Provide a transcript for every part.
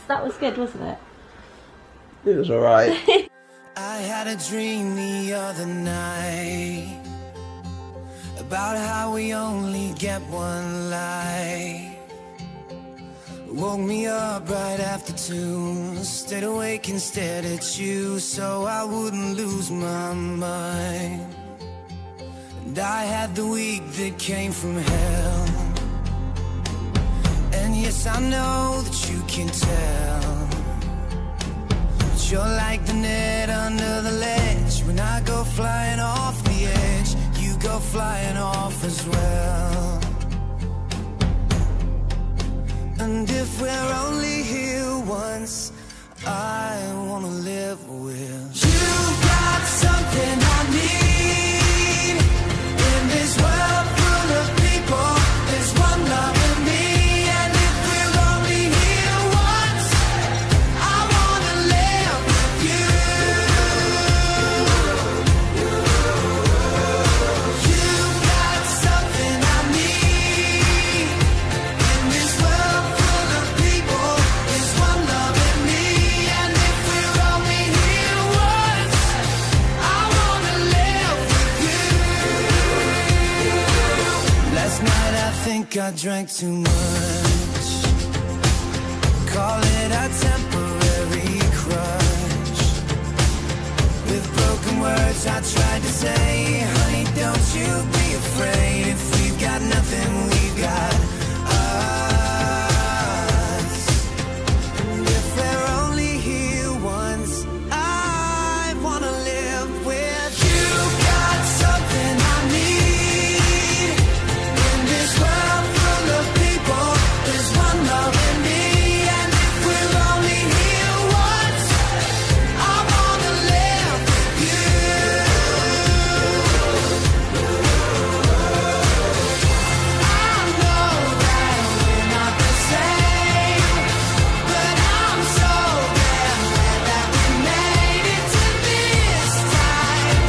That was good, wasn't it? It was alright. I had a dream the other night about how we only get one life. Woke me up right after 2, stayed awake and stared at you so I wouldn't lose my mind. And I had the week that came from hell, and yes, I know that you can tell, but you're like the net under the ledge. When I go flying off the edge, you go flying off as well. And if we're only here once, I wanna live with you. Got something I need in this world full of people. There's one love in me, and if we're only here once, I wanna live with you. You got something I need in this world full of people. There's one love in me, and if we're only here once, I wanna live with you. Last night I think I drank too much. Call it a temporary crush. With broken words I tried to say, honey, don't you be afraid. If we've got nothing, we've got us. And if we're only here once, I wanna live with you. Got something I need in this world full of people. There's one love in me, and if we're only here once, I wanna live with you. I know that we're not the same, but I'm so glad that we made it to this time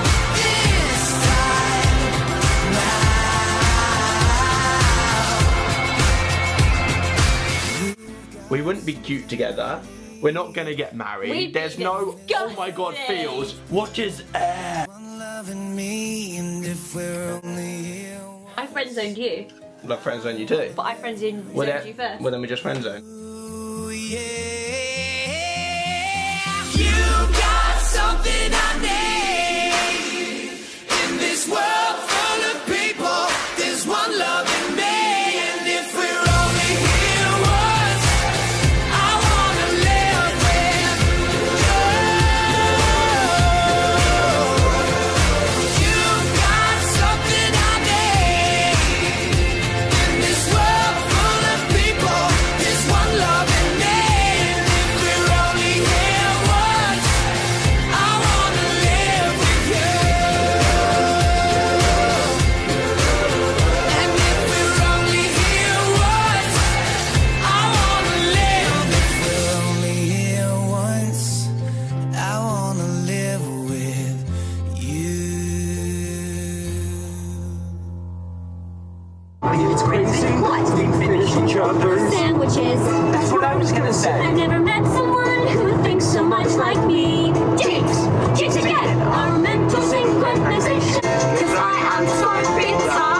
now. We wouldn't be cute together. We're not gonna get married. We'd be There's no, oh my god, disgusting. feels. What is air? One love in me, and if we're only here I friend zoned you, Love friend zone you too. but I friend zoned Well, you first. well, then we just friend zone. Ooh, yeah. You got something I need in this world full of people. There's one love in me, and if we're only here once, I wanna live with you. You got something I need in this world full of people. There's one love in me, and if we're only here once, I wanna live with you. And if we're only here once, I wanna live. If we're only here once, I wanna live with you. It's crazy. What? We finish each other's. Sandwiches. That's what I was gonna say. I've never met someone who thinks so much like me. Jinx! Jinx again! Our mental synchronization. Cause I am smart, because I